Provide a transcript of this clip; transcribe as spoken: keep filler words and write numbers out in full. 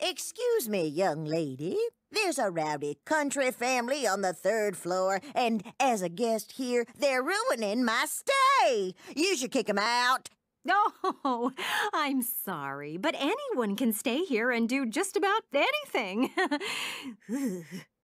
Excuse me, young lady. There's a rowdy country family on the third floor, and as a guest here, they're ruining my stay. You should kick 'em out. Oh, I'm sorry, but anyone can stay here and do just about anything.